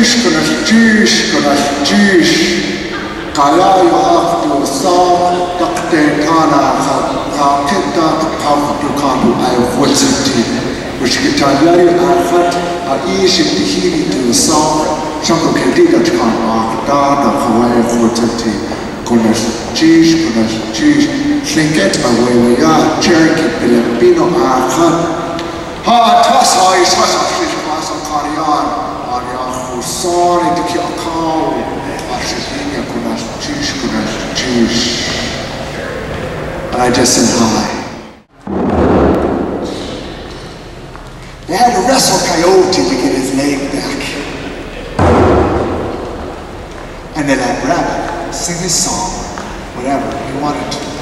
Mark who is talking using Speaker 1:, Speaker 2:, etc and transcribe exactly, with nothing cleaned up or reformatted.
Speaker 1: Jewish, kunas Jewish, kunas Jewish. Kaya yo after song, takte kana ka kenta ka dukanu ay votsiti. Which kitanya yo afat a ish tihini to song, shanko kedida kana da da kawai votsiti. Kunas Jewish, kunas Jewish. Thinket away we are Cherokee Filipino afat. Ha tas ay sasa fish masa kariyan, ariya khusani to kill cow. Ashidinya kunas Jewish, kunas Jewish. And I just said hi. They had to wrestle Coyote to get his leg back. And then that rabbit sing his song, whatever he wanted to.